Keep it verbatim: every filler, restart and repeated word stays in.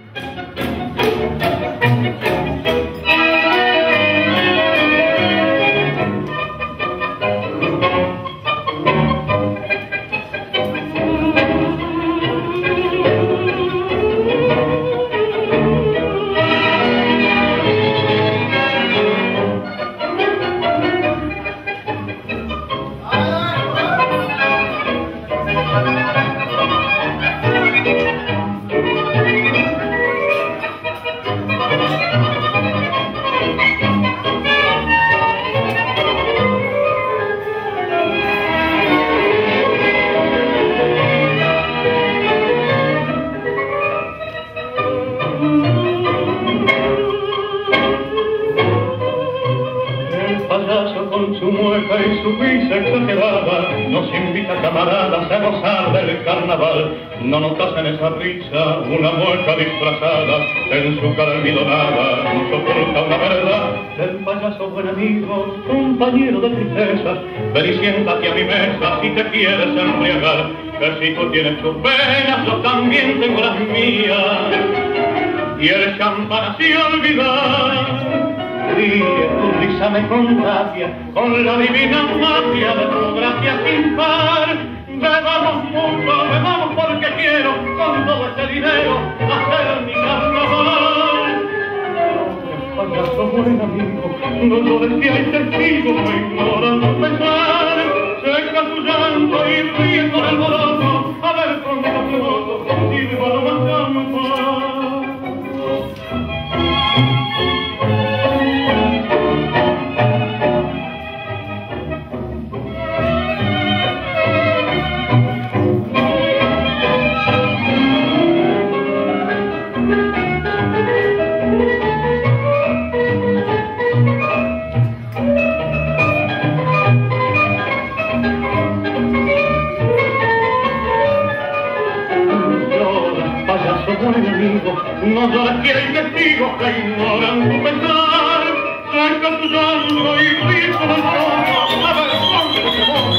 Y su risa exagerada nos invita, camaradas, a gozar del carnaval. No notas en esa risa una mueca disfrazada, en su cara almidonada nos oculta una verdad. El payaso buen amigo, compañero de tristezas, ven y siéntate a mi mesa si te quieres embriagar, que si tú tienes tus penas yo también tengo las mías, y el champán así olvidar. Ríe, tu risa me contagia con la divina magia de tu gracia sin par. Bebamos mucho, bebamos porque quiero con todo este dinero hacer mi carnaval. Payaso buen amigo, no llores que hay testigos que ignoran tu pesar. Seca tu llanto y ríe con el alboroto, a ver con qué modo sirva lo más campal. No llores que hay testigos que ignoran tu pesar, saca tu llanto y ríe con el rojo, a ver, ¿dónde te voy?